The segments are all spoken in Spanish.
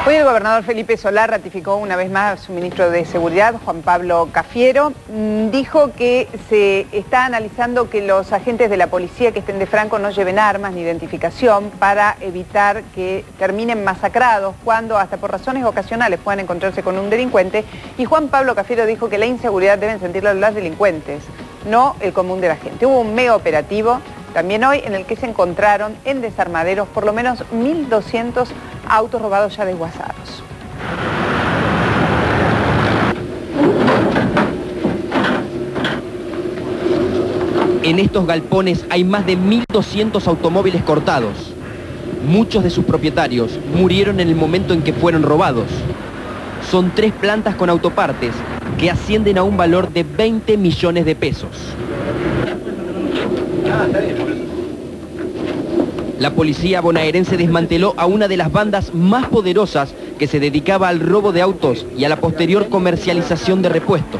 Hoy el gobernador Felipe Solá ratificó una vez más a su ministro de Seguridad, Juan Pablo Cafiero. Dijo que se está analizando que los agentes de la policía que estén de franco no lleven armas ni identificación para evitar que terminen masacrados cuando hasta por razones ocasionales puedan encontrarse con un delincuente. Y Juan Pablo Cafiero dijo que la inseguridad deben sentirla los delincuentes, no el común de la gente. Hubo un mega operativo también hoy en el que se encontraron en desarmaderos por lo menos 1.200 autos robados ya desguazados. En estos galpones hay más de 1.200 automóviles cortados. Muchos de sus propietarios murieron en el momento en que fueron robados. Son 3 plantas con autopartes que ascienden a un valor de 20 millones de pesos. La policía bonaerense desmanteló a una de las bandas más poderosas que se dedicaba al robo de autos y a la posterior comercialización de repuestos.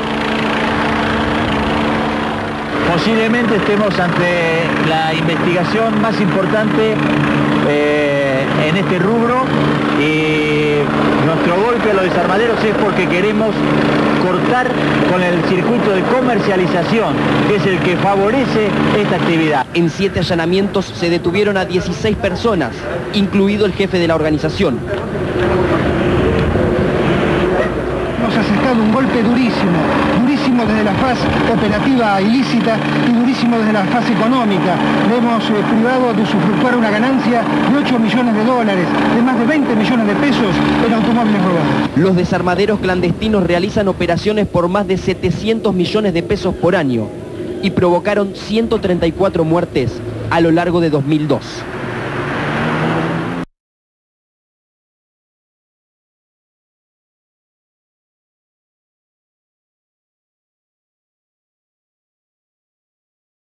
Posiblemente estemos ante la investigación más importante en este rubro, y nuestro golpe a los desarmaderos es porque queremos cortar con el circuito de comercialización, que es el que favorece esta actividad. En 7 allanamientos se detuvieron a 16 personas, incluido el jefe de la organización. Hemos asestado un golpe durísimo desde la fase operativa ilícita y durísimo desde la fase económica. Le hemos privado de usufructuar una ganancia de 8 millones de dólares, de más de 20 millones de pesos en automóviles robados. Los desarmaderos clandestinos realizan operaciones por más de 700 millones de pesos por año y provocaron 134 muertes a lo largo de 2002.